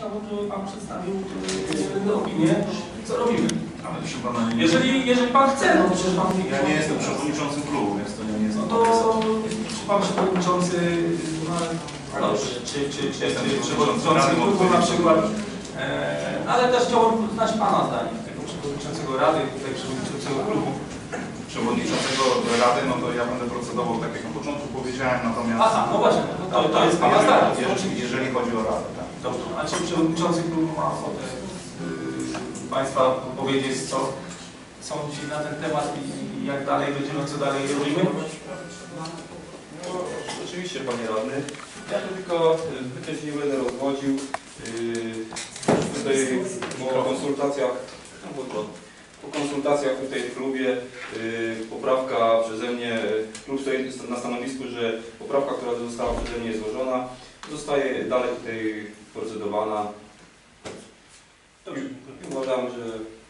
chciałbym, żeby Pan przedstawił opinię, co robimy. Ale proszę Pana, Jeżeli Pan chce, no to przecież Pan... ja nie jestem przewodniczącym klubu, więc to nie jest... No to czy Pan przewodniczący, no, czy przewodniczący klubu na przykład, ale też chciałbym znać Pana zdanie, tego przewodniczącego rady, tutaj przewodniczącego klubu. Przewodniczącego rady, no to ja będę procedował tak jak na początku powiedziałem, natomiast... Aha, no właśnie, to jest Pana zdanie. Jeżeli chodzi o radę, tak. Dobrze, a czy przewodniczący klubu ma ochotę Państwa powiedzieć, co sądzi na ten temat i jak dalej będziemy, co dalej robimy? No, oczywiście, Panie Radny. Ja tu tylko zbyt się nie będę rozwodził. Tutaj po konsultacjach tutaj w klubie poprawka przeze mnie, klub stoi na stanowisku, że poprawka, która została przeze mnie złożona, zostaje dalej tutaj procedowana. I uważam, że...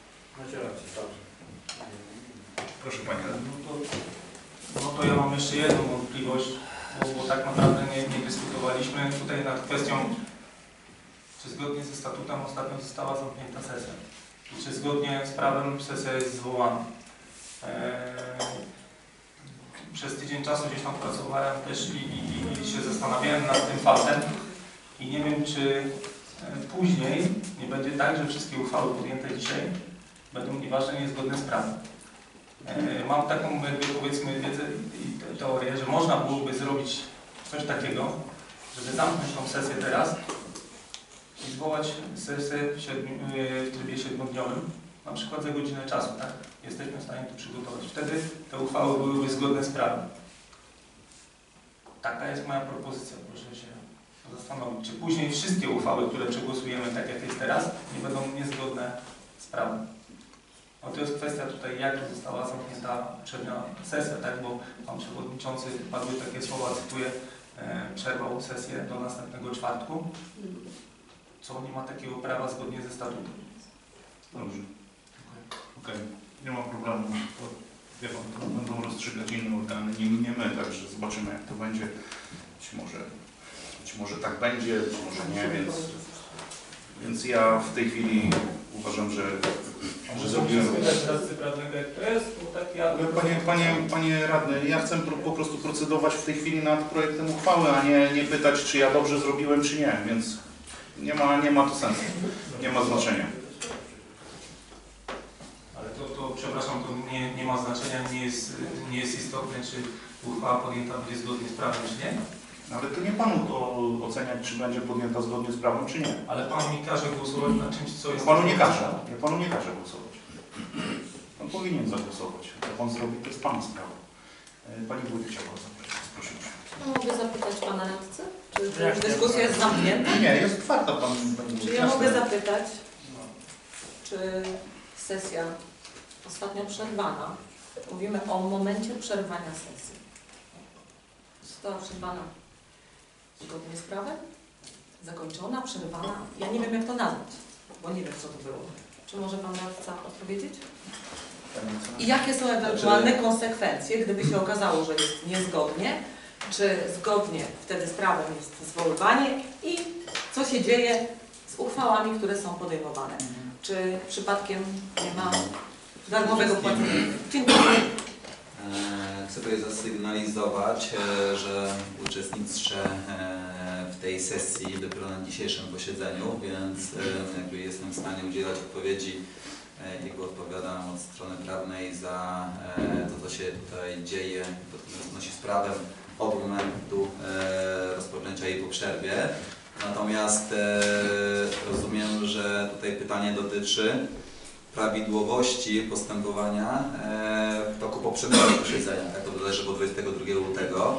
Proszę Panie. No to ja mam jeszcze jedną wątpliwość, bo tak naprawdę nie dyskutowaliśmy tutaj nad kwestią, czy zgodnie ze statutem ostatnio została zamknięta sesja i czy zgodnie z prawem sesja jest zwołana. Przez tydzień czasu gdzieś tam pracowałem też i się zastanawiałem nad tym faktem i nie wiem, czy później nie będzie tak, że wszystkie uchwały podjęte dzisiaj będą nieważne niezgodne z prawem. Mam taką, powiedzmy, wiedzę i teorię, że można byłoby zrobić coś takiego, żeby zamknąć tą sesję teraz i zwołać sesję w trybie 7-dniowym, na przykład za godzinę czasu, tak? Jesteśmy w stanie to przygotować. Wtedy te uchwały byłyby zgodne z prawem. Taka jest moja propozycja, proszę się zastanowić, czy później wszystkie uchwały, które przegłosujemy tak jak jest teraz, nie będą niezgodne z prawem. No to jest kwestia tutaj, jak została zamknięta poprzednia sesja, tak? Bo Pan Przewodniczący, padły takie słowa, cytuję, przerwał sesję do następnego czwartku, co nie ma takiego prawa zgodnie ze statutem. Dobrze. Okej. Nie ma problemu. To, wie Pan, to będą rozstrzygać inne organy, nie my, także zobaczymy jak to będzie. Być może tak będzie, być może nie, więc ja w tej chwili uważam, że zrobiłem... Panie Radny, ja chcę po prostu procedować w tej chwili nad projektem uchwały, a nie pytać, czy ja dobrze zrobiłem, czy nie, więc nie ma to sensu, nie ma znaczenia. Ale to przepraszam, to nie ma znaczenia, nie jest istotne, czy uchwała podjęta będzie zgodnie z prawem, czy nie? Ale to nie Panu to oceniać, czy będzie podjęta zgodnie z prawem, czy nie. Ale Pan mi każe głosować na czymś, co jest... Panu nie każe. Ja Panu nie każę głosować. Pan powinien zagłosować. Co Pan zrobi, to jest Pana sprawa. Pani Wójt chciała zapytać. Proszę uprzejmie. No, mogę zapytać Pana radcę? Czy już dyskusja jest zamknięta? Nie, jest otwarta Pani Wójt. Czy ja mogę zapytać, czy sesja ostatnio przerwana, mówimy o momencie przerwania sesji, została przerwana zgodnie z prawem? Zakończona, przerwana? Ja nie wiem, jak to nazwać, bo nie wiem, co to było. Czy może Pan radca odpowiedzieć? I jakie są ewentualne konsekwencje, gdyby się okazało, że jest niezgodnie, czy zgodnie wtedy z prawem jest zwoływanie i co się dzieje z uchwałami, które są podejmowane? Czy przypadkiem nie ma darmowego płacenia? Dziękuję. Chcę tutaj zasygnalizować, że uczestniczę w tej sesji dopiero na dzisiejszym posiedzeniu, więc jakby jestem w stanie udzielać odpowiedzi i odpowiadam od strony prawnej za to, co się tutaj dzieje, to znosi z prawem od momentu rozpoczęcia jej po przerwie. Natomiast rozumiem, że tutaj pytanie dotyczy prawidłowości postępowania w toku poprzedniego posiedzenia, tak to bodajże było 22 lutego.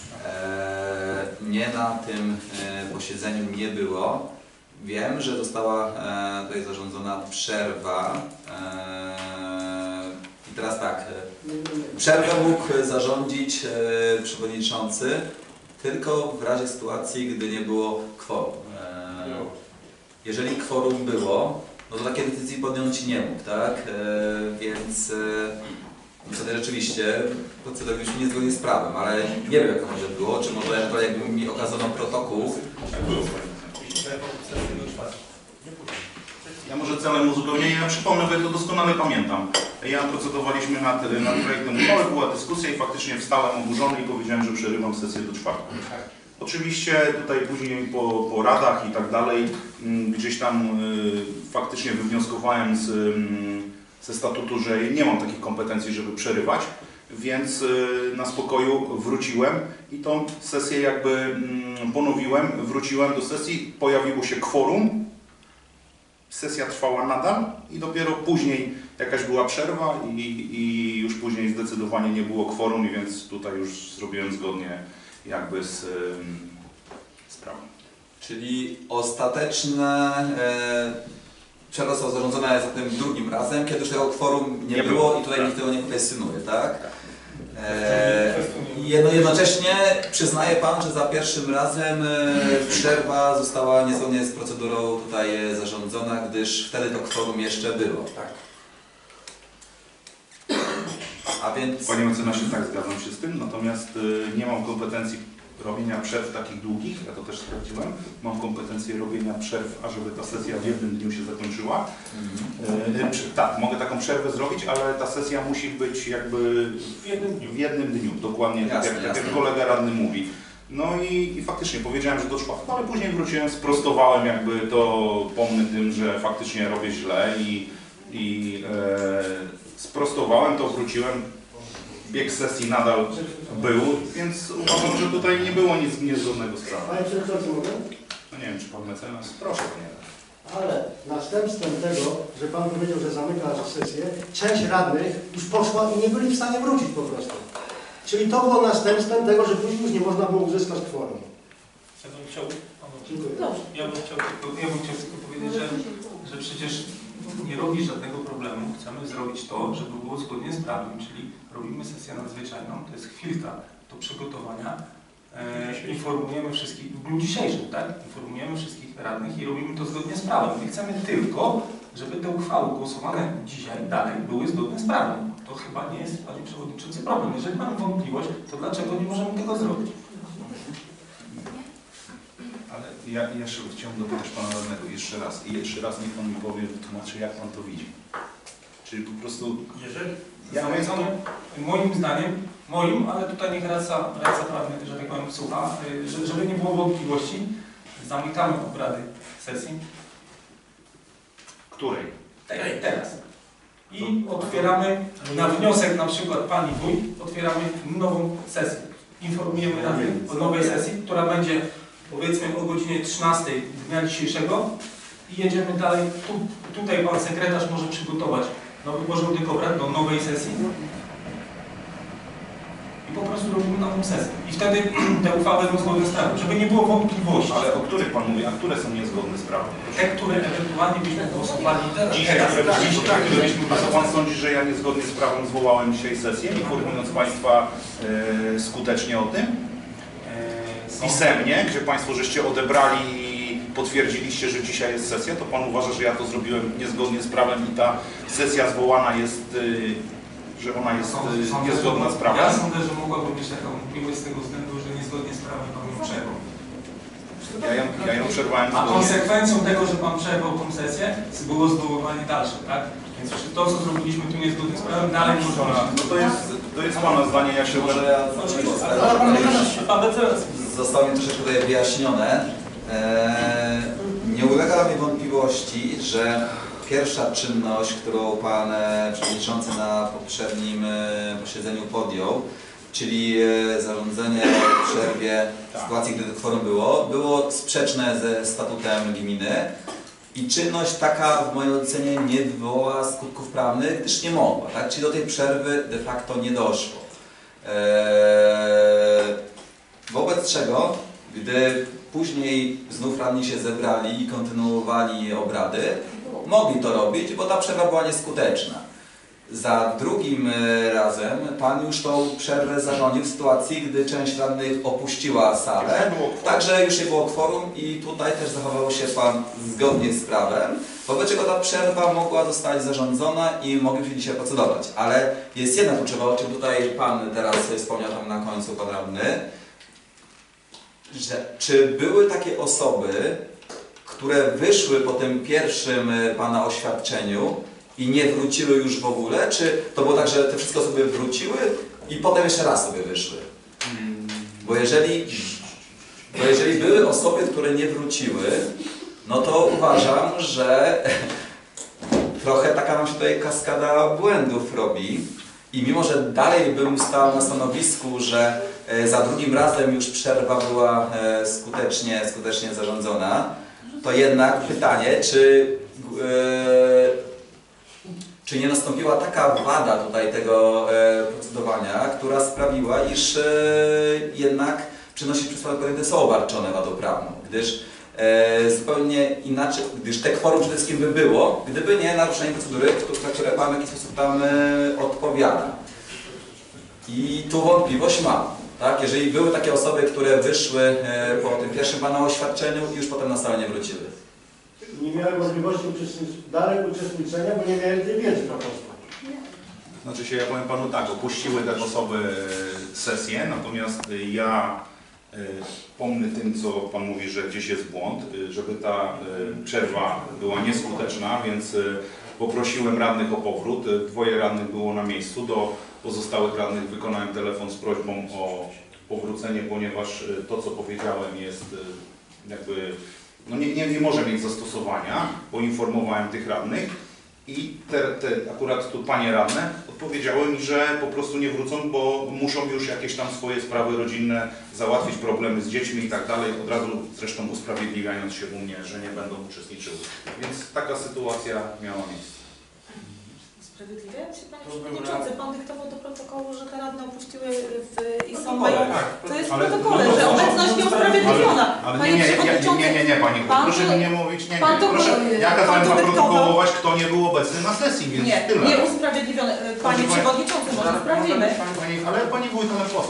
Mnie na tym posiedzeniu nie było. Wiem, że została tutaj zarządzona przerwa. I teraz tak, przerwę mógł zarządzić przewodniczący tylko w razie sytuacji, gdy nie było kworum. Jeżeli kworum było, no to takiej decyzji podjąć nie mógł, tak? Więc wtedy rzeczywiście procedowaliśmy niezgodnie z prawem, ale nie wiem, jak to może było, czy może jakby mi okazano protokół. celem uzupełnienia. Ja przypomnę, bo ja to doskonale pamiętam. Ja procedowaliśmy nad projektem uchwały, była dyskusja i faktycznie wstałem oburzony i powiedziałem, że przerywam sesję do czwartku. Oczywiście tutaj później po radach i tak dalej gdzieś tam faktycznie wywnioskowałem ze statutu, że nie mam takich kompetencji, żeby przerywać, więc na spokoju wróciłem i tą sesję jakby ponowiłem, wróciłem do sesji, pojawiło się kworum, sesja trwała nadal i dopiero później jakaś była przerwa i już później zdecydowanie nie było kworum, więc tutaj już zrobiłem zgodnie jakby z sprawą. Czyli ostateczne przerwa została zarządzona za tym drugim razem, kiedy już tego kworum nie było i tutaj nikt tego nie kwestionuje, tak? Jednocześnie przyznaje Pan, że za pierwszym razem przerwa została niezgodnie z procedurą tutaj zarządzona, gdyż wtedy to kworum jeszcze było. Tak. A więc... Panie mecenasie, tak, zgadzam się z tym, natomiast nie mam kompetencji robienia przerw takich długich, ja to też sprawdziłem. Mam kompetencję robienia przerw, ażeby ta sesja w jednym dniu się zakończyła. Tak, mogę taką przerwę zrobić, ale ta sesja musi być jakby w jednym dniu, dokładnie tak jak kolega radny mówi. No i faktycznie powiedziałem, że do czwartku, ale później wróciłem, sprostowałem jakby to, pomny tym, że faktycznie robię źle i sprostowałem to, wróciłem. Bieg sesji nadal był, więc uważam, że tutaj nie było nic niezgodnego z prawem. Panie Przewodniczący, mogę? No nie wiem, czy Pan mecenas? Proszę, Panie. Ale następstwem tego, że Pan powiedział, że zamyka sesję, część radnych już poszła i nie byli w stanie wrócić po prostu. Czyli to było następstwem tego, że później już nie można było uzyskać kworum. Ja bym chciał, Dziękuję. ja bym chciał tylko powiedzieć, że przecież nie robi żadnego problemu. Chcemy zrobić to, żeby było zgodnie z prawem, czyli robimy sesję nadzwyczajną, to jest chwilka do przygotowania. Informujemy wszystkich, w dniu dzisiejszym, tak? Informujemy wszystkich radnych i robimy to zgodnie z prawem. My chcemy tylko, żeby te uchwały głosowane dzisiaj dalej były zgodne z prawem. To chyba nie jest, Panie Przewodniczący, problem. Jeżeli mamy wątpliwość, to dlaczego nie możemy tego zrobić? Ale ja jeszcze chciałem dopytać Pana radnego jeszcze raz. I jeszcze raz niech Pan mi powie, wytłumaczy, jak Pan to widzi. Czyli po prostu... Moim zdaniem, ale tutaj niech radca prawny, że tak powiem, słucha, żeby nie było wątpliwości, zamykamy obrady sesji. Której? Teraz. I otwieramy, na wniosek na przykład Pani Wójt, otwieramy nową sesję. Informujemy Radę o nowej sesji, która będzie powiedzmy o godzinie 13 dnia dzisiejszego i jedziemy dalej. Tutaj Pan Sekretarz może przygotować nowy porządek obrad do nowej sesji. I po prostu robimy nową sesję. I wtedy te uchwały będą zgodne z prawem, żeby nie było wątpliwości. Ale o których Pan mówi, a które są niezgodne z prawem? Te, które ewentualnie byśmy głosowali Dzisiaj, teraz. a co Pan sądzi, że ja niezgodnie z prawem zwołałem dzisiaj sesję, informując Państwa skutecznie o tym? Pisemnie, gdzie Państwo żeście odebrali i potwierdziliście, że dzisiaj jest sesja, to Pan uważa, że ja to zrobiłem niezgodnie z prawem i ta sesja zwołana jest, że ona jest niezgodna z prawem? Ja sądzę, że mogłaby być taka wątpliwość z tego względu, że niezgodnie z prawem Pan ją przerwał. Ja ją przerwałem A konsekwencją tego, że Pan przerwał tą sesję, było zwoływanie dalsze, tak? Więc to, co zrobiliśmy tu niezgodnie z prawem, dalej może być. No to jest Pana zdanie, ja się... Zostało mi troszeczkę tutaj wyjaśnione. Nie ulega mi wątpliwości, że pierwsza czynność, którą Pan Przewodniczący na poprzednim posiedzeniu podjął, czyli zarządzenie o przerwie w sytuacji, gdy kworum było sprzeczne ze statutem gminy i czynność taka w mojej ocenie nie wywołała skutków prawnych, gdyż nie mogła, tak? Czyli do tej przerwy de facto nie doszło. Wobec czego, gdy później znów radni się zebrali i kontynuowali obrady, mogli to robić, bo ta przerwa była nieskuteczna. Za drugim razem Pan już tą przerwę zarządził w sytuacji, gdy część radnych opuściła salę, także już nie było kworum i tutaj też zachował się Pan zgodnie z prawem, wobec czego ta przerwa mogła zostać zarządzona i mogliśmy dzisiaj procedować. Ale jest jedna kluczowa, o czym tutaj Pan teraz wspomniał tam na końcu, Pan radny, że czy były takie osoby, które wyszły po tym pierwszym Pana oświadczeniu i nie wróciły już w ogóle? Czy to było tak, że te wszystkie osoby wróciły i potem jeszcze raz sobie wyszły? Bo jeżeli były osoby, które nie wróciły, no to uważam, że trochę taka nam się tutaj kaskada błędów robi. I mimo, że dalej bym stał na stanowisku, że za drugim razem już przerwa była skutecznie zarządzona, to jednak pytanie, czy nie nastąpiła taka wada tutaj tego procedowania, która sprawiła, iż jednak czynności przedstawione podjęte są obarczone wadą prawną, gdyż zupełnie inaczej, gdyż te kworum przede wszystkim by było, gdyby nie naruszenie procedury, za które Pan w jakiś sposób tam odpowiada. I tu wątpliwość mam. Tak? Jeżeli były takie osoby, które wyszły po tym pierwszym Pana oświadczeniu i już potem na stałe nie wróciły. Nie miałem możliwości dalej uczestniczenia, bo nie miałem tej wiedzy po prostu. Znaczy się, ja powiem Panu tak, opuściły te osoby sesję, natomiast ja pomnę tym, co Pan mówi, że gdzieś jest błąd, żeby ta przerwa była nieskuteczna, więc poprosiłem radnych o powrót. 2 radnych było na miejscu. Do pozostałych radnych wykonałem telefon z prośbą o powrócenie, ponieważ to, co powiedziałem, jest jakby, no nie może mieć zastosowania. Poinformowałem tych radnych i akurat tu panie radne odpowiedziały mi, że po prostu nie wrócą, bo muszą już jakieś tam swoje sprawy rodzinne załatwić, problemy z dziećmi i tak dalej, od razu zresztą usprawiedliwiając się u mnie, że nie będą uczestniczyły. Więc taka sytuacja miała miejsce. Usprawiedliwiają się, Panie Przewodniczący, Pan dyktował do protokołu, że te radne opuściły i są mają... To jest w protokole, że obecność nieusprawiedliwiona. Ale Panie Przewodniczący, nie, Pani, proszę mi nie mówić, Pan to proszę, ja pan kazałem to zaprotokołować, kto nie był obecny na sesji, więc nie, tyle. nie usprawiedliwione. Panie Przewodniczący, może sprawdzimy. Ale Pani wójt, ale po co?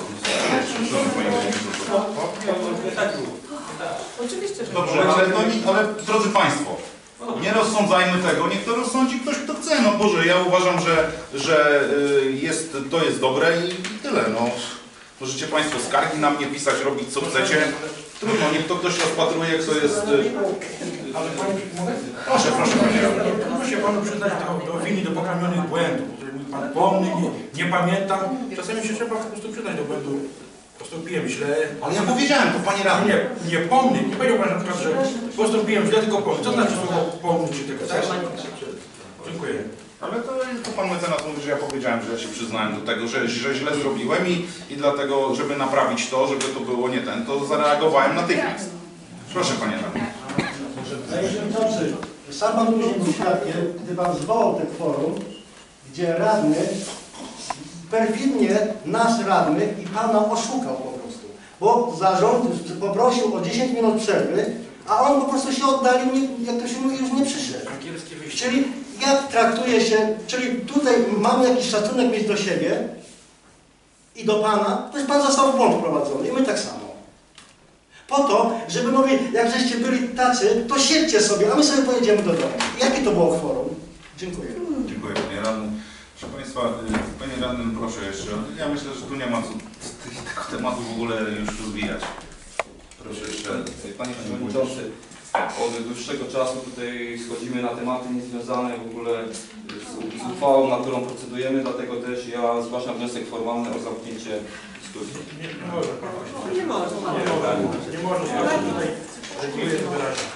Oczywiście, że Dobrze, ale drodzy Państwo, nie rozsądzajmy tego, niech to rozsądzi ktoś, kto chce. No Boże, ja uważam, że to jest dobre i tyle. No. Możecie Państwo skargi na mnie pisać, robić co chcecie. Trudno, niech to ktoś rozpatruje, kto jest... Ale Panie, Proszę, Panie. Trudno się Panu przyznać do opinii, do popełnionych błędów. Jeżeli mówi Pan pomny, nie pamiętam. Czasami się trzeba po prostu przyznać do błędu. Postąpiłem źle. Ale ja powiedziałem, to Panie radny. Nie pomny. Nie powiedział Pan na przykład, że postąpiłem źle, tylko pomny. Co znaczy słowo pomny czy tego? Dziękuję. Ale to Pan mecenas mówi, że ja powiedziałem, że ja się przyznałem do tego, że źle zrobiłem i dlatego, żeby naprawić to, żeby to było nie ten, to zareagowałem natychmiast. Proszę Panie radny. Panie Przewodniczący, sam Pan później był świadkiem, gdy Pan zwołał ten forum, gdzie radny perfidnie nas radnych i Pana oszukał po prostu. Bo zarząd poprosił o 10 minut przerwy, a on po prostu się oddalił, jak to się mówi, już nie przyszedł. Czyli jak traktuje się, czyli tutaj mamy jakiś szacunek mieć do siebie i do Pana, to jest Pan został w błąd wprowadzony i my tak samo. Po to, żeby mówić, jak żeście byli tacy, to siedźcie sobie, a my sobie pojedziemy do domu. Jakie to było forum? Dziękuję. Dziękuję Panie Radny. Proszę Państwa, Panie Radnym, proszę jeszcze. Ja myślę, że tu nie ma co tego tematu w ogóle już rozwijać. Proszę jeszcze. Panie Przewodniczący, od dłuższego czasu tutaj schodzimy na tematy niezwiązane w ogóle z uchwałą, na którą procedujemy, dlatego też ja zgłaszam wniosek formalny o zamknięcie dyskusji. Nie może tutaj reguluje to wyraźnie.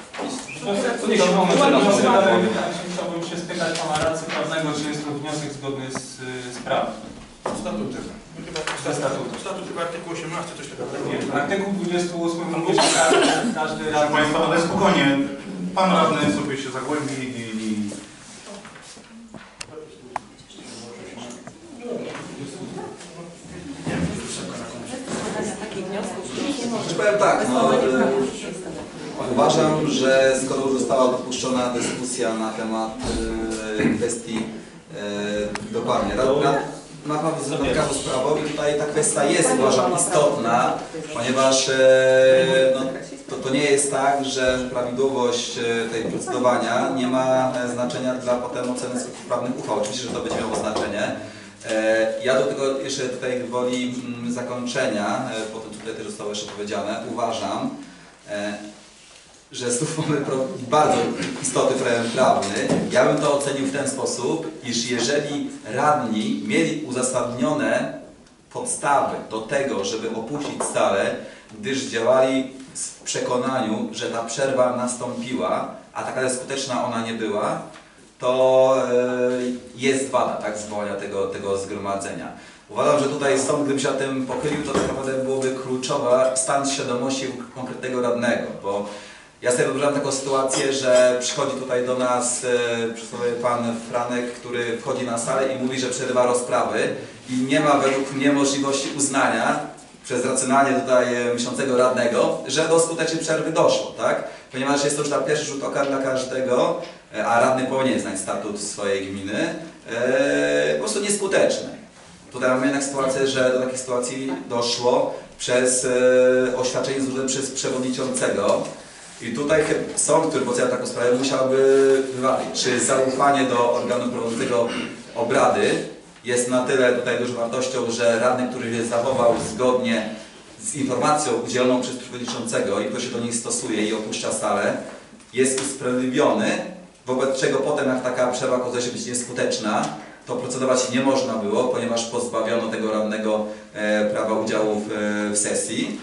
Chciałbym się spytać Pana radcy prawnego, czy jest to wniosek zgodny z prawem. Statutem. Statut chyba artykuł 18, coś takiego. Nie, artykuł 28 również każdy Proszę radny... Państwa, ale spokojnie. Pan radny sobie się zagłębi i... Powiem tak, uważam, że skoro już została dopuszczona dyskusja na temat kwestii dokładnie nadkazu sprawą i tutaj ta kwestia jest, uważam, istotna, ponieważ to nie jest tak, że prawidłowość tej procedowania nie ma znaczenia dla potem oceny skutków prawnych uchwał. Oczywiście, że to będzie miało znaczenie. Ja do tego jeszcze tutaj woli zakończenia, po tym co tutaj też zostało jeszcze powiedziane, uważam, że znów mamy bardzo istotny problem prawny. Ja bym to ocenił w ten sposób, iż jeżeli radni mieli uzasadnione podstawy do tego, żeby opuścić salę, gdyż działali w przekonaniu, że ta przerwa nastąpiła, a taka skuteczna ona nie była, to jest wada, tak, zwołania tego zgromadzenia. Uważam, że tutaj sąd, gdyby się o tym pochylił, to tak naprawdę byłoby kluczowa stan świadomości konkretnego radnego, bo ja sobie wyobrażam taką sytuację, że przychodzi tutaj do nas pan Franek, który wchodzi na salę i mówi, że przerywa rozprawy i nie ma według mnie możliwości uznania przez racjonalnie tutaj myślącego radnego, że do skutecznej przerwy doszło, tak? Ponieważ jest to już na pierwszy rzut oka dla każdego, a radny powinien znać statut swojej gminy, po prostu nieskuteczny. Tutaj mamy jednak sytuację, że do takiej sytuacji doszło przez oświadczenie złożone przez przewodniczącego. I tutaj sąd, który ocenia taką sprawę, musiałby wywalić, czy zaufanie do organu prowadzącego obrady jest na tyle tutaj dużą wartością, że radny, który się zachował zgodnie z informacją udzieloną przez przewodniczącego i kto się do niej stosuje i opuszcza salę, jest usprawiedliwiony, wobec czego potem, jak taka przerwa okazuje się być nieskuteczna, to procedować nie można było, ponieważ pozbawiono tego radnego prawa udziału w sesji.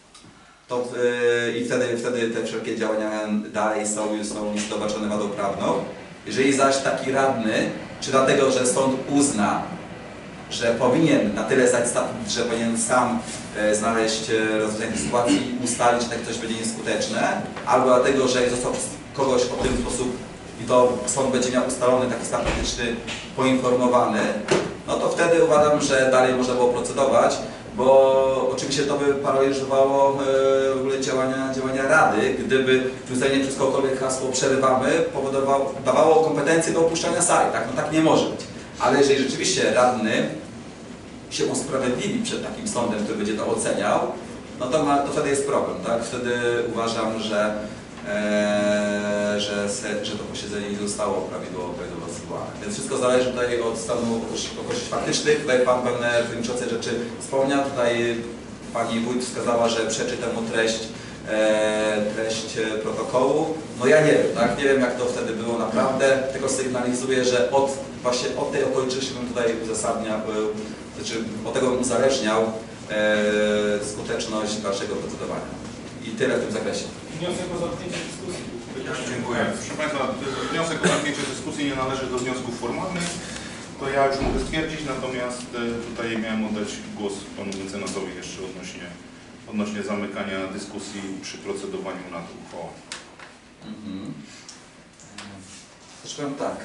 I wtedy te wszelkie działania dalej są niezobaczone wadą prawną. Jeżeli zaś taki radny, czy dlatego, że sąd uzna, że powinien na tyle zdać statut, że powinien sam znaleźć rozwiązanie sytuacji i ustalić, że tak coś będzie nieskuteczne, albo dlatego, że został kogoś o tym sposób i to sąd będzie miał ustalony taki stan faktyczny, poinformowany, no to wtedy uważam, że dalej można było procedować, bo oczywiście to by paraliżowało w ogóle działania Rady, gdyby rzucenie przez kogokolwiek hasło przerywamy dawało kompetencje do opuszczania sali, tak? No tak nie może być. Ale jeżeli rzeczywiście radny się usprawiedliwi przed takim sądem, który będzie to oceniał, no to wtedy jest problem, tak? Wtedy uważam, że to posiedzenie nie zostało prawidłowo zwołane. Więc wszystko zależy tutaj od stanu okoliczności faktycznych. Tutaj Pan pewne wynikające rzeczy wspomniał. Tutaj Pani Wójt wskazała, że przeczy temu treść protokołu. No ja nie wiem, tak? Nie wiem, jak to wtedy było naprawdę, tylko sygnalizuję, że właśnie od tej okoliczności bym tutaj uzasadniał, znaczy od tego bym uzależniał skuteczność dalszego procedowania. I tyle w tym zakresie. Wniosek o zamknięcie dyskusji. Dziękuję. Proszę Państwa, wniosek o zamknięcie dyskusji nie należy do wniosków formalnych. To ja już mogę stwierdzić, natomiast tutaj miałem oddać głos Panu Mecenasowi jeszcze odnośnie zamykania dyskusji przy procedowaniu nad uchwałą. Też powiem tak.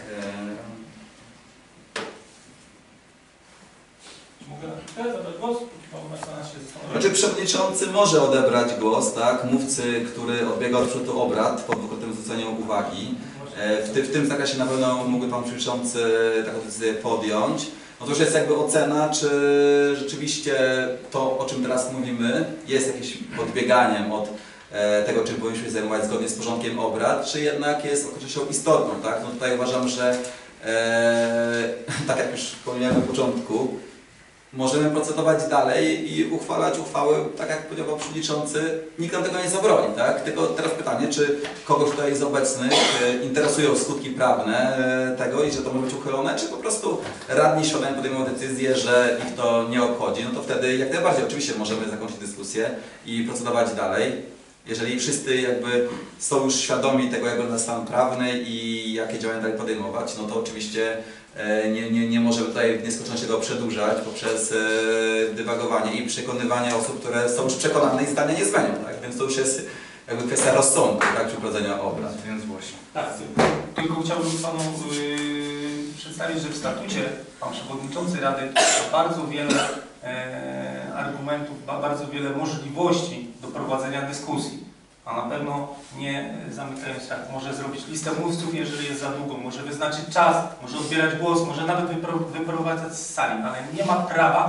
Mogę zabrać głos? Znaczy przewodniczący może odebrać głos, tak? Mówcy, który odbiega od przodu obrad po dwukrotnym zwróceniu uwagi. W tym zakresie na pewno mógłby Pan Przewodniczący taką decyzję podjąć. No to już jest jakby ocena, czy rzeczywiście to, o czym teraz mówimy, jest jakimś odbieganiem od tego, czym powinniśmy się zajmować zgodnie z porządkiem obrad, czy jednak jest okolicznością istotną, tak? No tutaj uważam, że tak jak już wspomniałem na początku, możemy procedować dalej i uchwalać uchwały, tak jak powiedział Pan Przewodniczący, nikt nam tego nie zabroni, tak? Tylko teraz pytanie, czy kogoś tutaj z obecnych interesują skutki prawne tego i że to może być uchylone, czy po prostu radni świadomie podejmują decyzję, że ich to nie obchodzi, no to wtedy jak najbardziej oczywiście możemy zakończyć dyskusję i procedować dalej. Jeżeli wszyscy jakby są już świadomi tego, jak wygląda stan prawny i jakie działania dalej podejmować, no to oczywiście nie możemy tutaj w nieskończoność tego przedłużać poprzez dywagowanie i przekonywanie osób, które są już przekonane i zdania nie zmienią, tak? Więc to już jest jakby kwestia rozsądku, tak, przy prowadzeniu obrad. Więc właśnie. Tak, tylko chciałbym Panu przedstawić, że w statucie Pan Przewodniczący Rady ma bardzo wiele argumentów, ma bardzo wiele możliwości do prowadzenia dyskusji. A na pewno nie zamykając tak, może zrobić listę mówców, jeżeli jest za długo, może wyznaczyć czas, może odbierać głos, może nawet wyprowadzać z sali, ale nie ma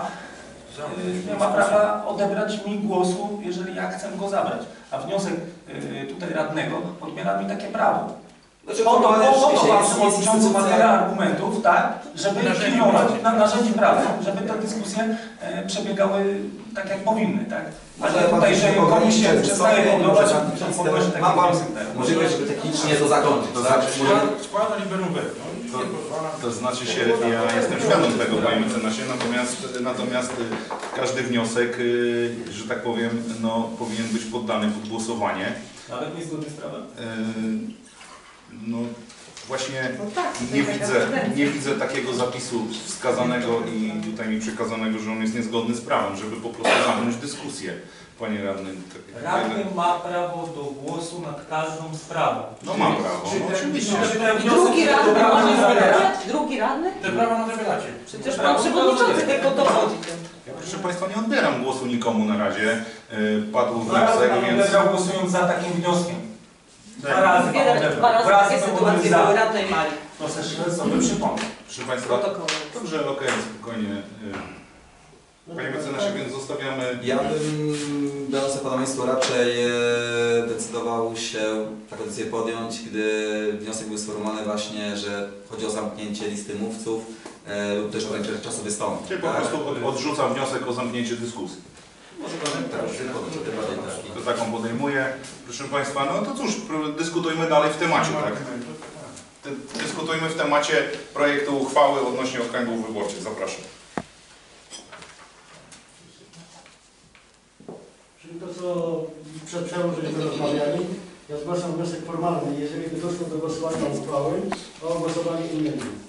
prawa odebrać mi głosu, jeżeli ja chcę go zabrać. A wniosek tutaj radnego odbiera mi takie prawo. Znaczy, Po to formalnie pan rzeczywiście przewodniczący ma tyle argumentów, tak, żeby Narzędzi pilnować prawnych. narzędzi prawnych, żeby te dyskusje przebiegały tak jak powinny, tak? Może Ale tutaj, pan że się komisja powinien przestaje wystąpić, podążać, może pan to podnosi taki ma pan wniosek teraz. możliwość, żeby technicznie to zakończyć, tak? Składa liberum veto. No, nie pozwala. To znaczy się, ja jestem świadom tego, panie mecenasie, natomiast każdy wniosek, że tak powiem, no, powinien być poddany pod głosowanie. Nawet niezgodnie z prawem? No właśnie No tak, nie widzę takiego zapisu wskazanego i tutaj mi przekazanego, że on jest niezgodny z prawem, żeby po prostu zamknąć dyskusję, panie radny. Radny ma prawo do głosu nad każdą sprawą. No ma prawo, no, oczywiście. I drugi radny może zabierać? Drugi radny? Te prawa na zabieracie. Przecież pan przewodniczący tylko dowodzi tym. Proszę Państwa, nie odbieram głosu nikomu na razie. Padł Dwa razy wniosek, pan więc... odebrał głosując za takim wnioskiem. Dwa razy Dwa pan odebrał. razy takie pan sytuacje mówił były za. radnej Marii. Proszę sobie przypomnę. Proszę Państwa, Protokoły. dobrze, okej, spokojnie. Panie mecenasie, więc zostawiamy... Ja bym, biorąc za podobieństwo, raczej decydował się taką decyzję podjąć, gdy wniosek był sformułowany właśnie, że chodzi o zamknięcie listy mówców lub też ograniczenie czasu wystąpień. Czyli po prostu odrzucam wniosek o zamknięcie dyskusji. Może pan tak, To taką podejmuję. Proszę Państwa, no to cóż, dyskutujmy dalej w temacie, tak? Dyskutujmy w temacie projektu uchwały odnośnie okręgów wyborczych. Zapraszam. Czyli to, co przed przerwą żeśmy rozmawiali, ja zgłaszam wniosek formalny, jeżeli by doszło do głosowania uchwały o głosowanie imiennym.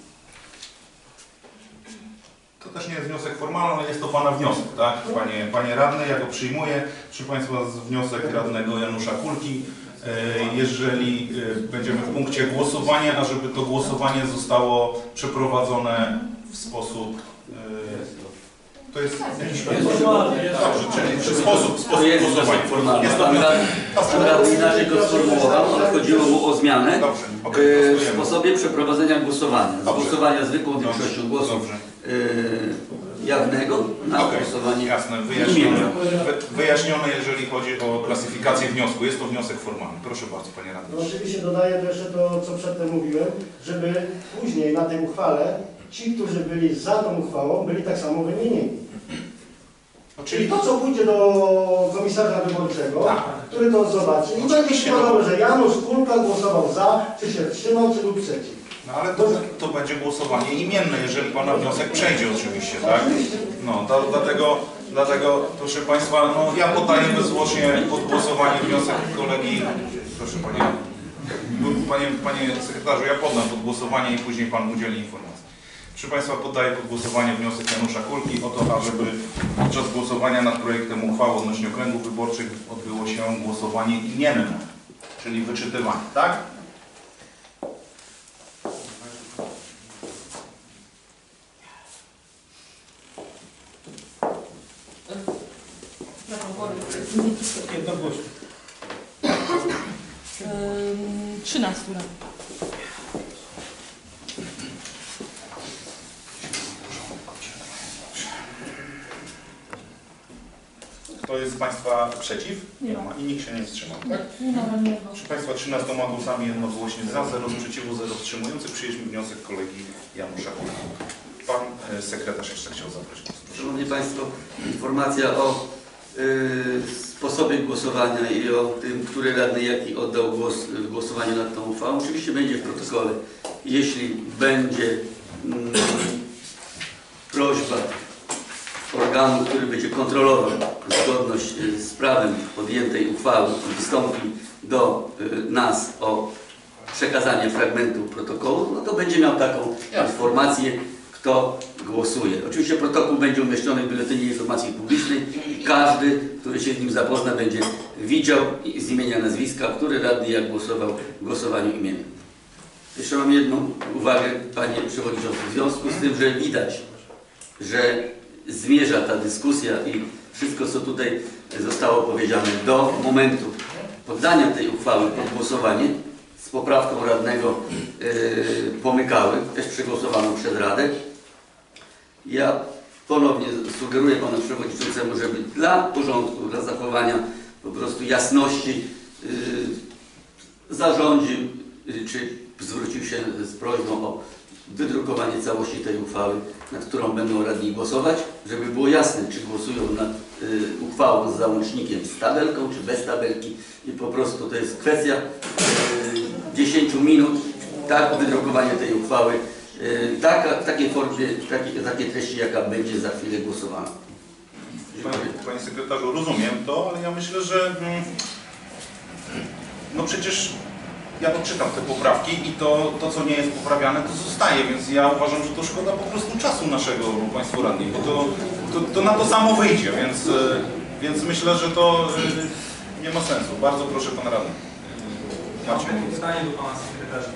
To też nie jest wniosek formalny, ale jest to Pana wniosek, tak? Panie radny, ja go przyjmuję. Proszę Państwa, wniosek radnego Janusza Kulki. Jeżeli będziemy w punkcie głosowania, a żeby to głosowanie zostało przeprowadzone w sposób... To jest jakiś... Dobrze, czyli sposób głosowania. Formalny. Jest to Pan wniosek. radny inaczej go sformułował, ale chodziło mu o zmianę Dobrze, w okej, sposobie przeprowadzenia głosowania. Z Dobrze. głosowania zwykłą większością głosów Dobrze. jawnego na Okej, głosowanie jasne, imienne. wyjaśnione, jeżeli chodzi o klasyfikację wniosku. Jest to wniosek formalny. Proszę bardzo, panie radny. No oczywiście dodaję jeszcze to, co przedtem mówiłem, żeby później na tej uchwale ci, którzy byli za tą uchwałą, byli tak samo wymienieni. Czyli to, co pójdzie do komisarza wyborczego, Tak. który to zobaczy i będzie Oczywiście, wiadomo, że Janusz Kulka głosował za, czy się wstrzymał, czy lub przeciw. No ale to będzie głosowanie imienne, jeżeli Pana wniosek przejdzie oczywiście, tak? No, dlatego, proszę Państwa, no ja poddaję bezzwłocznie pod głosowanie wniosek kolegi, proszę Panie Sekretarzu, ja poddam pod głosowanie i później Pan udzieli informacji. Proszę Państwa, poddaję pod głosowanie wniosek Janusza Kulki o to, ażeby podczas głosowania nad projektem uchwały odnośnie okręgów wyborczych odbyło się głosowanie imienne, czyli wyczytywanie, tak? Jednogłośnie. 13 lat. Kto jest z Państwa przeciw? Nie ma. I nikt się nie wstrzymał, tak? Nie ma żadnego. Proszę Państwa, 13 głosami jednogłośnie za, 0 sprzeciwu, 0 wstrzymujących przyjęliśmy wniosek kolegi Janusza Kulki. Pan sekretarz jeszcze chciał zabrać głos. Szanowni Państwo, informacja o sposobie głosowania i o tym, który radny jaki oddał głos w głosowaniu nad tą uchwałą. Oczywiście będzie w protokole. Jeśli będzie prośba organu, który będzie kontrolował zgodność z prawem podjętej uchwały i wystąpi do nas o przekazanie fragmentu protokołu, no to będzie miał taką informację, kto głosuje. Oczywiście protokół będzie umieszczony w Biuletynie Informacji Publicznej i każdy, który się z nim zapozna, będzie widział z imienia, nazwiska, który radny jak głosował w głosowaniu imiennym. Jeszcze mam jedną uwagę, Panie Przewodniczący, w związku z tym, że widać, że zmierza ta dyskusja i wszystko, co tutaj zostało powiedziane do momentu poddania tej uchwały pod głosowanie z poprawką radnego Pomykały, też przegłosowaną przez Radę. Ja ponownie sugeruję Panu Przewodniczącemu, żeby dla porządku, dla zachowania po prostu jasności zarządził, czy zwrócił się z prośbą o wydrukowanie całości tej uchwały, nad którą będą radni głosować, żeby było jasne, czy głosują nad uchwałą z załącznikiem z tabelką, czy bez tabelki i po prostu to jest kwestia 10 minut, tak, wydrukowanie tej uchwały w takiej formie, takiej treści, jaka będzie za chwilę głosowana. Panie sekretarzu, rozumiem to, ale ja myślę, że no przecież ja odczytam te poprawki i to co nie jest poprawiane, to zostaje, więc ja uważam, że to szkoda po prostu czasu naszego, Państwu radni, bo to na to samo wyjdzie, więc myślę, że to nie ma sensu. Bardzo proszę Pan Radny. Mam pytanie do Pana Sekretarza.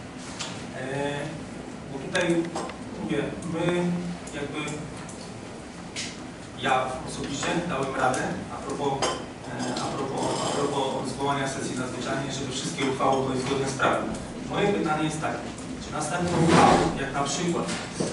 Bo tutaj mówię, my jakby ja osobiście dałem radę a propos zwołania sesji nadzwyczajnej, żeby wszystkie uchwały były zgodne z prawem. Moje pytanie jest takie, czy następną uchwałą, jak na przykład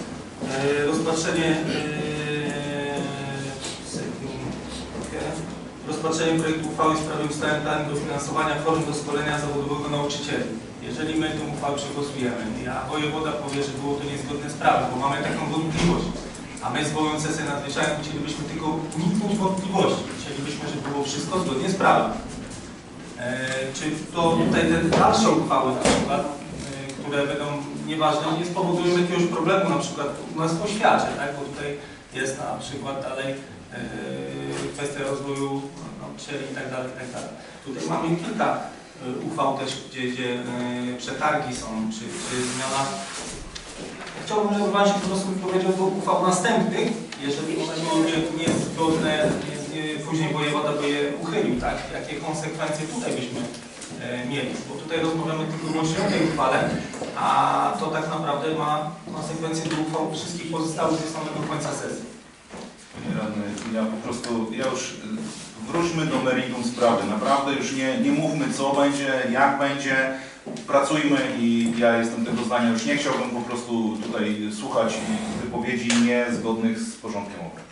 rozpatrzenie projektu uchwały w sprawie ustalenia planu dofinansowania form doskonalenia zawodowego nauczycieli. Jeżeli my tę uchwałę przegłosujemy, a wojewoda powie, że było to niezgodne z prawem, bo mamy taką wątpliwość, a my zwołując sesję nadzwyczajną chcielibyśmy tylko uniknąć wątpliwości. Chcielibyśmy, żeby było wszystko zgodnie z prawem. Czy to tutaj te dalsze uchwały na przykład, które będą nieważne, nie spowodują jakiegoś problemu na przykład u nas w oświacie, tak? Bo tutaj jest na przykład dalej kwestia rozwoju nauczycieli i tak dalej, i tak dalej. Tutaj mamy kilka uchwał też, gdzie przetargi są, czy zmiana. Chciałbym, żeby Pan się po prostu wypowiedział do uchwał następnych, jeżeli one były niezgodne, później wojewoda by je uchylił, tak? Jakie konsekwencje tutaj byśmy mieli, bo tutaj rozmawiamy tylko wyłącznie o tej uchwale, a to tak naprawdę ma konsekwencje do uchwał wszystkich pozostałych ze samego końca sesji. Panie radny, ja już wróćmy do meritum sprawy. Naprawdę już nie mówmy co będzie, jak będzie. Pracujmy i ja jestem tego zdania, już nie chciałbym po prostu tutaj słuchać wypowiedzi niezgodnych z porządkiem obrad.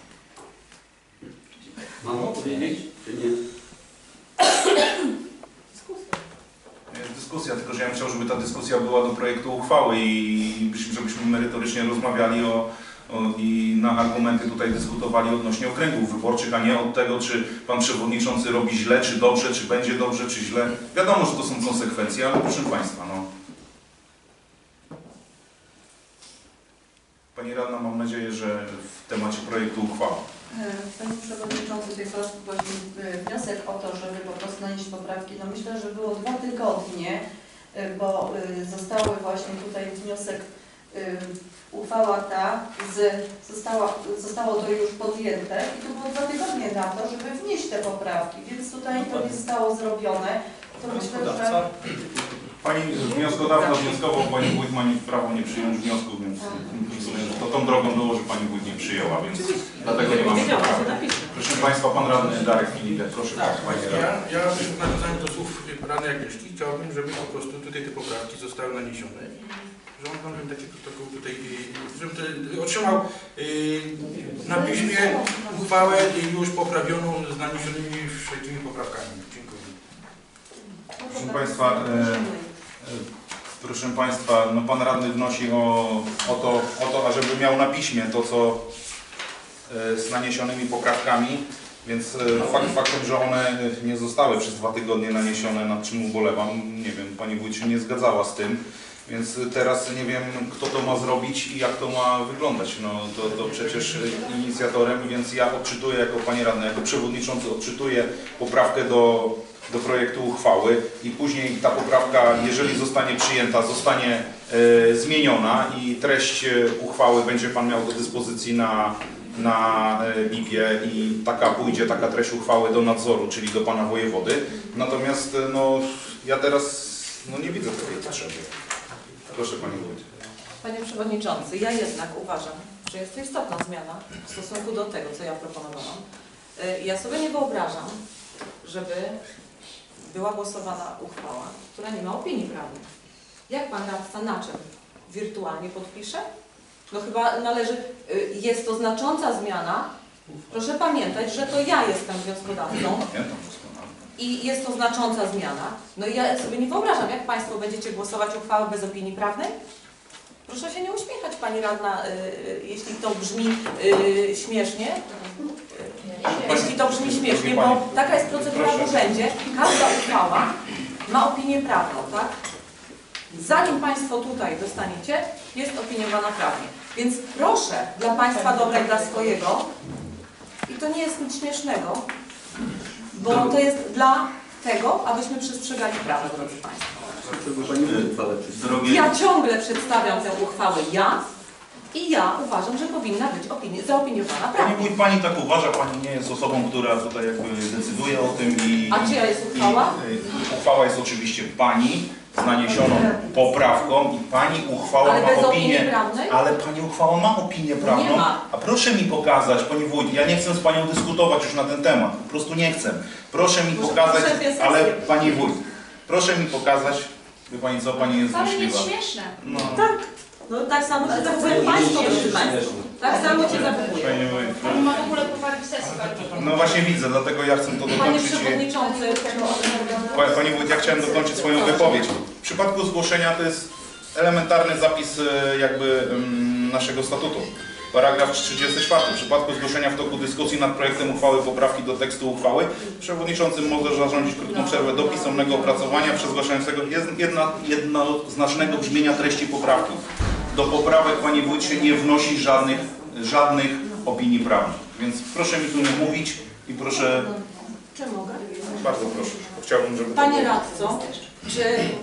Mam odpowiedzieć, czy nie? Jest dyskusja, tylko że ja bym chciał, żeby ta dyskusja była do projektu uchwały i żebyśmy merytorycznie rozmawiali i na argumenty tutaj dyskutowali odnośnie okręgów wyborczych, a nie od tego, czy Pan Przewodniczący robi źle, czy dobrze, czy będzie dobrze, czy źle. Wiadomo, że to są konsekwencje, ale proszę Państwa, no. Pani Radna, mam nadzieję, że w temacie projektu uchwały. Panie Przewodniczący, tutaj padł właśnie wniosek o to, żeby po prostu nanieść poprawki. No myślę, że było 2 tygodnie, bo zostały właśnie tutaj wniosek, uchwała ta zostało to już podjęte i to było 2 tygodnie na to, żeby wnieść te poprawki, więc tutaj to nie zostało zrobione. To myślę, że... Pani wnioskodawca wnioskował, Pani Wójt ma prawo nie przyjąć wniosku, więc to tą drogą było, że Pani Wójt nie przyjęła, więc dlatego nie mamy poprawki. Proszę Państwa, Pan Radny Darek Filipek, proszę bardzo, Panie Radny. Ja w nawiązaniu do słów radnej Agnieszki chciałbym, żeby po prostu tutaj te poprawki zostały naniesione. Żądam, żebym taki protokół tutaj, żebym otrzymał na piśmie uchwałę już poprawioną z naniesionymi wszelkimi poprawkami. Dziękuję. Proszę Państwa, no Pan Radny wnosi o to, ażeby miał na piśmie to, co z naniesionymi poprawkami, więc faktem, że one nie zostały przez 2 tygodnie naniesione, nad czym ubolewam, nie wiem, Pani Wójt się nie zgadzała z tym. Więc teraz nie wiem, kto to ma zrobić i jak to ma wyglądać. No to przecież inicjatorem, więc ja odczytuję jako Panie Radny, jako Przewodniczący odczytuję poprawkę do projektu uchwały i później ta poprawka, jeżeli zostanie przyjęta, zostanie zmieniona i treść uchwały będzie Pan miał do dyspozycji na BIP-ie i pójdzie taka treść uchwały do nadzoru, czyli do Pana Wojewody. Natomiast no, ja teraz nie widzę takiej potrzeby. Proszę Pani Wójt. Panie Przewodniczący, ja jednak uważam, że jest to istotna zmiana w stosunku do tego, co ja proponowałam. Ja sobie nie wyobrażam, żeby była głosowana uchwała, która nie ma opinii prawnej. Jak Pan radca na czym? Wirtualnie podpisze? No chyba należy, jest to znacząca zmiana. Proszę pamiętać, że to ja jestem wnioskodawcą. i jest to znacząca zmiana. No i ja sobie nie wyobrażam, jak Państwo będziecie głosować uchwałę bez opinii prawnej? Proszę się nie uśmiechać, Pani Radna, jeśli to brzmi śmiesznie. Jeśli to brzmi śmiesznie, bo taka jest procedura w urzędzie. Każda uchwała ma opinię prawną, tak? Zanim Państwo tutaj dostaniecie, jest opiniowana prawnie. Więc proszę, dla Państwa dobra i dla swojego, i to nie jest nic śmiesznego, bo to jest dla tego, abyśmy przestrzegali prawa, drodzy Państwo. Ja ciągle przedstawiam tę uchwałę i ja uważam, że powinna być zaopiniowana prawnie. Pani tak uważa, Pani nie jest osobą, która tutaj jakby decyduje o tym i... A czyja jest uchwała? Uchwała jest oczywiście Pani z naniesioną poprawką i Pani uchwała Ale ma bez opinię... opinii prawnej? Ale Pani uchwała ma opinię prawną. Nie ma. A proszę mi pokazać, Pani Wójt, ja nie chcę z Panią dyskutować już na ten temat, po prostu nie chcę. Proszę mi pokazać, ale Pani Wójt, proszę mi pokazać, wie Pani co, Pani jest wcale nie jest złośliwa. śmieszne. No. Tak. No tak samo się zachowują Państwo, proszę Państwa. Tak samo się zachowują. Panie Wójt, Pan ma w ogóle prowadzić sesję. no właśnie widzę, dlatego ja chcę to Panie dokończyć. Przewodniczący, Pani Wójt, ja chciałem dokończyć swoją wypowiedź. W przypadku zgłoszenia to jest elementarny zapis jakby naszego statutu. Paragraf 34. W przypadku zgłoszenia w toku dyskusji nad projektem uchwały poprawki do tekstu uchwały, przewodniczący może zarządzić krótką przerwę do pisemnego opracowania przez zgłaszającego jednoznacznego brzmienia treści poprawki. Do poprawek, Panie Wójcie, nie wnosi żadnych opinii prawnych. Więc proszę mi tu nie mówić i proszę... czy mogę? Bardzo proszę. Chciałbym, żeby... Panie radco, czy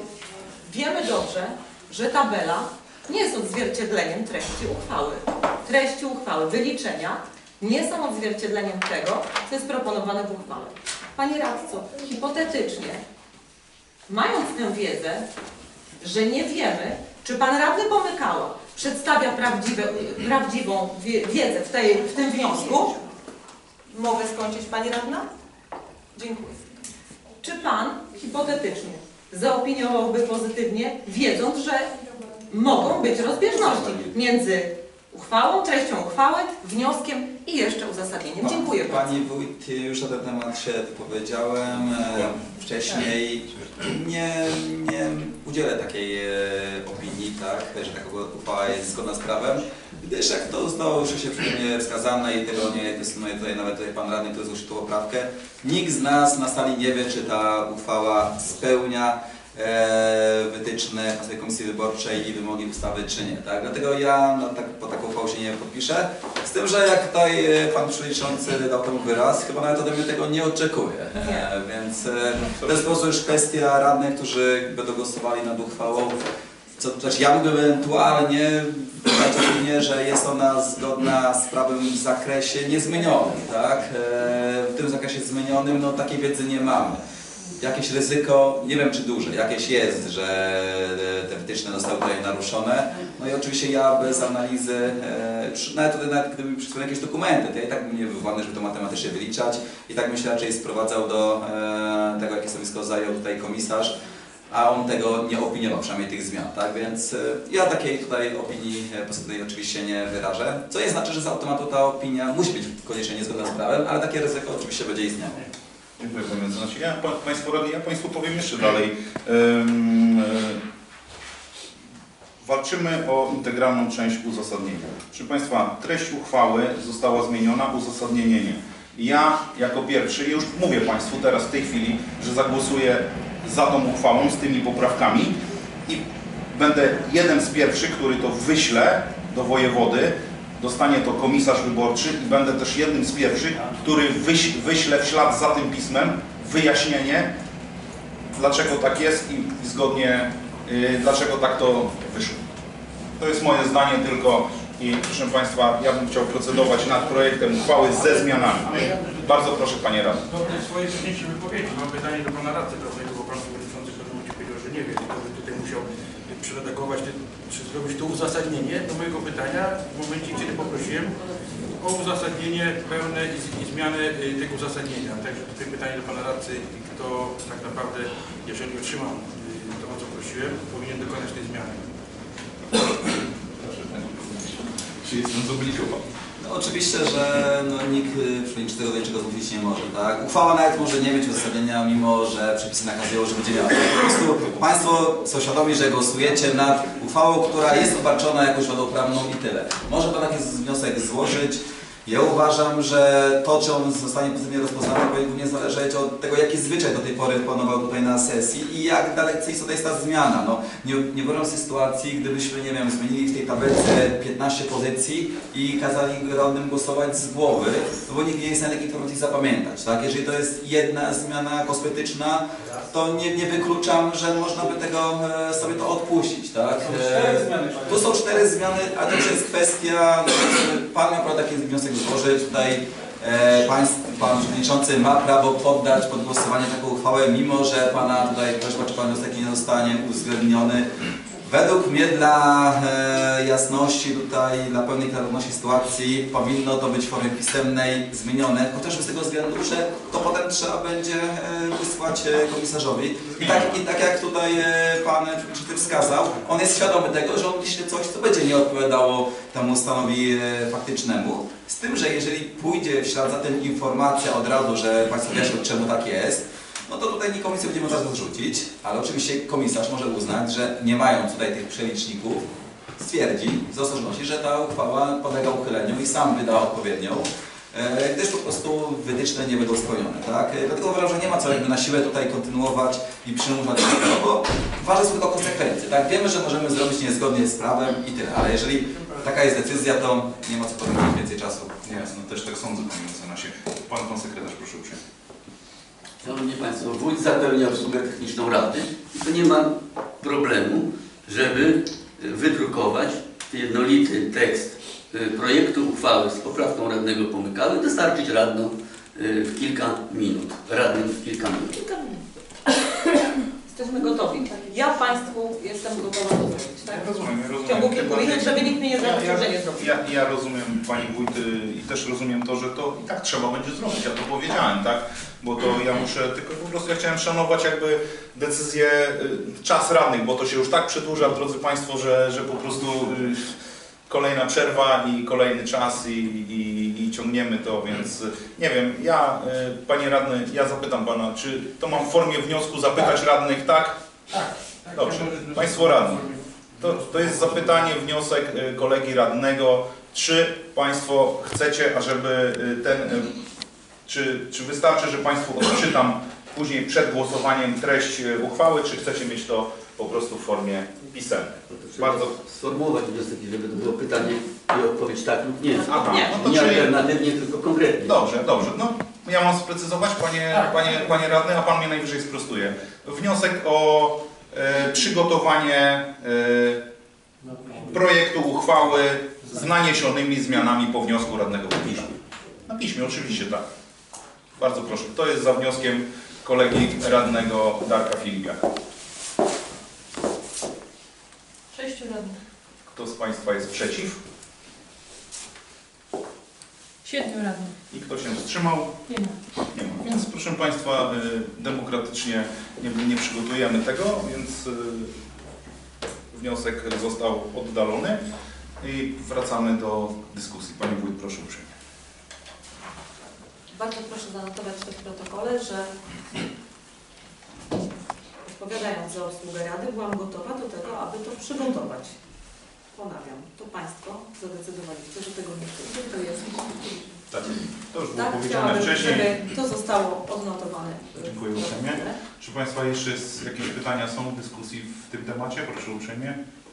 wiemy dobrze, że tabela nie jest odzwierciedleniem treści uchwały. Treści uchwały, wyliczenia nie są odzwierciedleniem tego, co jest proponowane w uchwale. Panie radco, hipotetycznie, mając tę wiedzę, że nie wiemy, czy pan radny Pomykała przedstawia prawdziwą wiedzę w tym wniosku, mogę skończyć, Pani radna? Dziękuję. Czy pan hipotetycznie zaopiniowałby pozytywnie, wiedząc, że mogą być rozbieżności między uchwałą, treścią uchwały, wnioskiem i jeszcze uzasadnieniem? Dziękuję bardzo. Pani Wójt, już na ten temat się powiedziałem wcześniej. Nie udzielę takiej opinii, tak, że taka uchwała jest zgodna z prawem, gdyż jak to zostało już się przy mnie wskazane i tego nie kwestionuje tutaj nawet pan radny, który zgłosił tę poprawkę, nikt z nas na sali nie wie, czy ta uchwała spełnia wytyczne tej Komisji Wyborczej i wymogi ustawy, czy nie. Tak? Dlatego ja po taką uchwałę się nie podpiszę. Z tym, że jak tutaj pan przewodniczący dał temu wyraz, chyba nawet ode mnie tego nie oczekuje. Więc to jest po prostu już kwestia radnych, którzy będą głosowali nad uchwałą. Znaczy ja mógłbym ewentualnie dać opinię, że jest ona zgodna z prawem w zakresie niezmienionym. Tak? W tym zakresie zmienionym no, takiej wiedzy nie mamy. Jakieś ryzyko, nie wiem czy duże, jakieś jest, że te wytyczne zostały tutaj naruszone. No i oczywiście ja bez analizy, nawet gdyby przedstawił jakieś dokumenty, to ja i tak bym nie wywołany, żeby to matematycznie wyliczać. I tak bym się raczej sprowadzał do tego, jakie stanowisko zajął tutaj komisarz, a on tego nie opiniował, przynajmniej tych zmian, tak? Więc ja takiej tutaj opinii pozytywnej oczywiście nie wyrażę, co nie znaczy, że z automatu ta opinia musi być koniecznie niezgodna z prawem, ale takie ryzyko oczywiście będzie istniało. Dziękuję Panie Mecenasie. Ja Państwu powiem jeszcze dalej. Walczymy o integralną część uzasadnienia. Proszę Państwa, treść uchwały została zmieniona, uzasadnienie nie. Ja jako pierwszy, już mówię Państwu teraz w tej chwili, że zagłosuję za tą uchwałą z tymi poprawkami i będę jeden z pierwszych, który to wyślę do wojewody. Dostanie to komisarz wyborczy i będę też jednym z pierwszych, który wyślę w ślad za tym pismem wyjaśnienie, dlaczego tak jest i zgodnie, dlaczego tak to wyszło. To jest moje zdanie tylko i proszę Państwa, ja bym chciał procedować nad projektem uchwały ze zmianami. Bardzo proszę Panie Radny. W swojej wcześniejszej wypowiedzi mam pytanie do Pana Radcy Prawnego, bo Pan Przewodniczący powiedział, że nie wie, to by tutaj musiał przeredagować, czy zrobić to uzasadnienie do mojego pytania w momencie, kiedy poprosiłem o uzasadnienie pełne i zmianę tego uzasadnienia. Także tutaj pytanie do Pana Radcy, kto tak naprawdę, jeżeli otrzymam to, o co prosiłem, powinien dokonać tej zmiany. Czy jestem zobligowany? No, oczywiście, że nikt przewodniczący tego do niczego zmusić nie może, tak? Uchwała nawet może nie mieć uzasadnienia, mimo że przepisy nakazują, że będzie miała. Po prostu Państwo są świadomi, że głosujecie nad uchwałą, która jest obarczona jakąś wadą prawną i tyle. Może Pan taki wniosek złożyć. Ja uważam, że to, czy on zostanie pozytywnie rozpoznany, powinien głównie zależeć od tego, jaki zwyczaj do tej pory panował tutaj na sesji i jak dalece istotna jest ta zmiana. No, nie wyobrażam sobie sytuacji, gdybyśmy, nie wiem, zmienili w tej tabelce 15 pozycji i kazali radnym głosować z głowy, no bo nikt nie jest w stanie takiej informacji zapamiętać, tak? Jeżeli to jest jedna zmiana kosmetyczna, to nie wykluczam, że można by tego sobie to odpuścić, tak? Tu są 4 zmiany, a to już jest kwestia, Pan miał taki wniosek złożyć, tutaj Pan Przewodniczący ma prawo poddać pod głosowanie taką uchwałę, mimo że Pana tutaj prośba, czy Pan wniosek nie zostanie uwzględniony. Według mnie dla jasności tutaj, dla pełnej klarowności sytuacji powinno to być w formie pisemnej zmienione, chociażby z tego względu, że to potem trzeba będzie wysłać komisarzowi. I tak jak tutaj Pan Przewodniczący wskazał, on jest świadomy tego, że on pisze coś, co będzie nie odpowiadało temu stanowi faktycznemu. Z tym, że jeżeli pójdzie w ślad za tym informacja od razu, że Państwo wiedzą, czemu tak jest, no to tutaj komisja będzie mogła to zrzucić, ale oczywiście komisarz może uznać, że nie mając tutaj tych przeliczników, stwierdzi z ostrożności, że ta uchwała podlega uchyleniu i sam wyda odpowiednią, gdyż po prostu wytyczne nie będą spełnione, tak? Dlatego uważam, że nie ma co jakby na siłę tutaj kontynuować i przymuszać tego, bo ważne są tylko konsekwencje, tak? Wiemy, że możemy zrobić niezgodnie z prawem i tyle, ale jeżeli taka jest decyzja, to nie ma co poświęcić więcej czasu. Jasne, też tak sądzę, panie mecenasie. Pan sekretarz, proszę uprzejmie. Szanowni Państwo, wójt zapewnia obsługę techniczną rady i to nie ma problemu, żeby wydrukować jednolity tekst projektu uchwały z poprawką radnego Pomykały, dostarczyć radną w kilka minut. Radnym w kilka minut. Jesteśmy gotowi. Ja Państwu jestem gotowa to zrobić, tak? Rozumiem. W ciągu kilku minut, żeby nikt mnie nie zrobił, że nie zrobił. Ja rozumiem Pani Wójt i też rozumiem to, że to i tak trzeba będzie zrobić, ja to powiedziałem, tak? Bo to ja muszę, tylko po prostu ja chciałem szanować jakby decyzję, czas radnych, bo to się już tak przedłuża, drodzy Państwo, że po prostu kolejna przerwa i kolejny czas i ciągniemy to, więc nie wiem, Panie Radny, ja zapytam Pana, czy to mam w formie wniosku zapytać radnych, tak? Tak. Dobrze. Państwo radni, to jest zapytanie, wniosek kolegi radnego, czy Państwo chcecie, ażeby czy wystarczy, że Państwu odczytam później przed głosowaniem treść uchwały, czy chcecie mieć to po prostu w formie pisemnej? Bardzo sformułować wniosek, żeby to było pytanie i odpowiedź tak lub nie. Aha, no Nie to czyli... alternatywnie, tylko konkretnie. Dobrze. No, ja mam sprecyzować, panie radny, a Pan mnie najwyżej sprostuje. Wniosek o przygotowanie projektu uchwały z naniesionymi zmianami po wniosku radnego na piśmie. Na piśmie, oczywiście tak. Bardzo proszę. To jest za wnioskiem kolegi radnego Darka Filipiaka. 6 radnych. Kto z Państwa jest przeciw? 7 radnych. I kto się wstrzymał? Nie ma. Nie ma. Więc proszę Państwa, demokratycznie nie przygotujemy tego, więc wniosek został oddalony i wracamy do dyskusji. Pani Wójt, proszę uprzejmie. Bardzo proszę zanotować w tym protokole, że odpowiadając za obsługę Rady, byłam gotowa do tego, aby to przygotować. Ponawiam, to Państwo zadecydowaliście, że tego nie chcecie, to jest... Tak, to już było Tak, powiedziane chciałabym, wcześniej. żeby to zostało odnotowane. Dziękuję uprzejmie. Czy Państwa jeszcze jakieś pytania są w dyskusji w tym temacie? Proszę uprzejmie.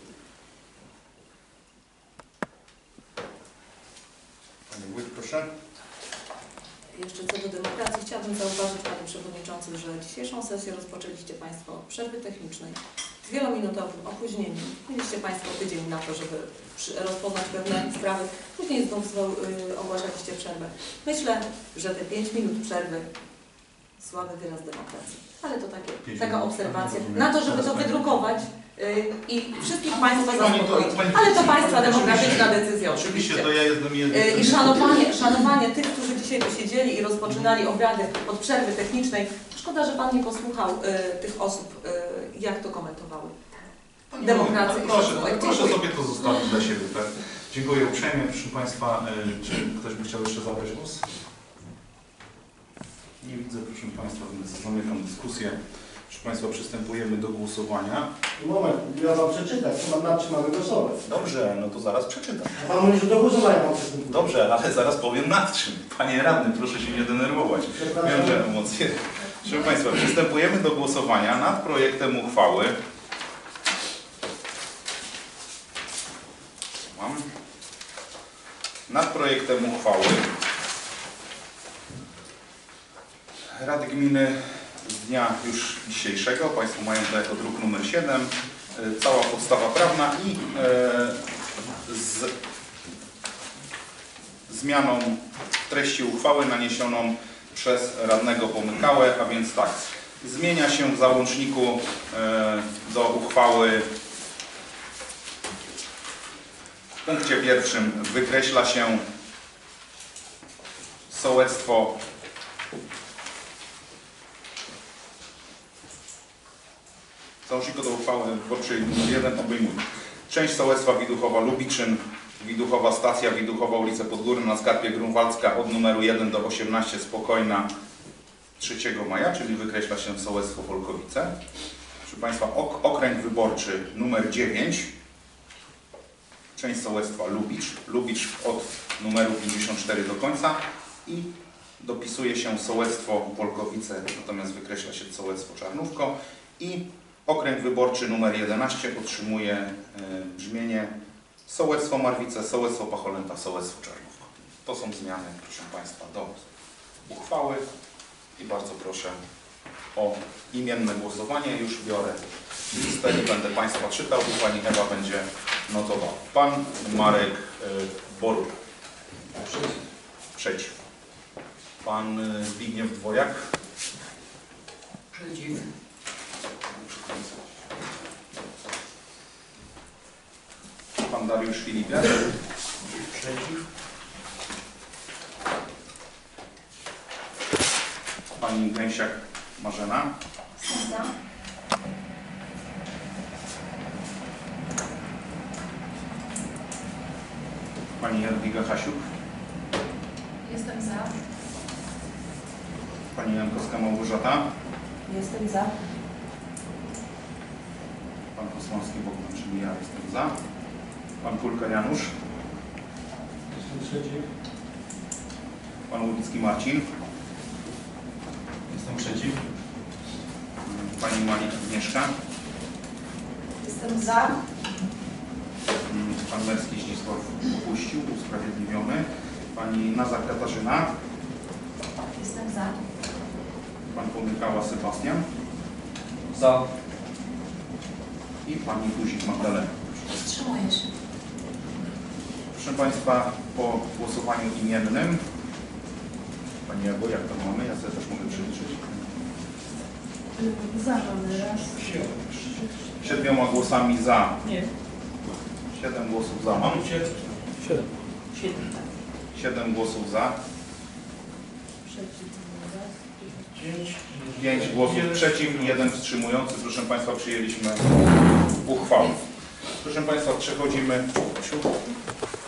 Pani Wójt, proszę. Jeszcze co do demokracji, chciałabym zauważyć, Panie Przewodniczący, że dzisiejszą sesję rozpoczęliście Państwo od przerwy technicznej z wielominutowym opóźnieniem. Mieliście Państwo tydzień na to, żeby rozpoznać pewne sprawy. Później znów ogłaszaliście przerwę. Myślę, że te 5 minut przerwy słaby wyraz demokracji. Ale to taka obserwacja. Na to, żeby to wydrukować i wszystkich Państwa zaspokoić. Ale to Państwa demokratyczna decyzja oczywiście. To ja jestem I szanowanie tych, którzy dzisiaj tu siedzieli i rozpoczynali obrady od przerwy technicznej. Szkoda, że Pan nie posłuchał tych osób, jak to komentowały. Demokrację. Proszę sobie to zostawić dla siebie, tak? Dziękuję uprzejmie. Proszę Państwa, czy ktoś by chciał jeszcze zabrać głos? Nie widzę, proszę Państwa, więc zamykam dyskusję. Proszę Państwa, przystępujemy do głosowania. Moment, ja mam przeczytać, nad czym mamy głosować. Dobrze, no to zaraz przeczytam. A Pan mówi, że do głosowania mam przystępować. Dobrze, ale zaraz powiem nad czym. Panie Radny, proszę się nie denerwować. Wiem, że emocje. Proszę Państwa, przystępujemy do głosowania nad projektem uchwały. Nad projektem uchwały Rady Gminy z dnia już dzisiejszego. Państwo mają to jako druk numer 7. Cała podstawa prawna i z zmianą treści uchwały naniesioną przez radnego Pomykałę, a więc tak, zmienia się w załączniku do uchwały w punkcie pierwszym wykreśla się sołectwo załączniku do uchwały wyborczej nr 1 obejmuje część sołectwa Widuchowa-Lubiczyn, Widuchowa Stacja, Widuchowa ulica Podgórna na Skarpie Grunwaldzka od numeru 1 do 18 Spokojna 3 Maja, czyli wykreśla się sołectwo Polkowice. Proszę Państwa, okręg wyborczy numer 9, część sołectwa Lubicz od numeru 54 do końca i dopisuje się sołectwo Polkowice, natomiast wykreśla się sołectwo Czarnówko i okręg wyborczy numer 11 otrzymuje brzmienie sołectwo Marwice, sołectwo Pacholęta, sołectwo Czarnówko. To są zmiany, proszę Państwa, do uchwały i bardzo proszę o imienne głosowanie. Już biorę listę i będę Państwa czytał i Pani Ewa będzie notowała. Pan Marek Borut. Przeciw. Pan Zbigniew Dwojak. Przeciw. Pan Dariusz Filipiak. Przeciw. Pani Gęsiak Marzena. Za. Pani Jadwiga Hasiuk. Jestem za. Pani Jankowska Małgorzata. Jestem za. Pan Kosmowski Bogdan, czyli ja jestem za. Pan Kulka Janusz. Jestem przeciw. Pan Łubicki Marcin. Jestem przeciw. Pani Malik Agnieszka. Jestem za. Pan Merski Zdzisław opuścił, usprawiedliwiony. Pani Nazar Katarzyna. Jestem za. Pan Pomykała Sebastian. Za. I Pani Guzik Magdalena. Wstrzymuję się. Proszę Państwa, po głosowaniu imiennym. Pani Ewo, jak to mamy? Ja sobie też mogę przeliczyć. Za mamy raz. 7 głosami za. Nie. 7 głosów za mam. 7. 7 głosów za. Przeciw. 5 głosów przeciw i 1 wstrzymujący. Proszę Państwa, przyjęliśmy uchwałę. Proszę Państwa, przechodzimy.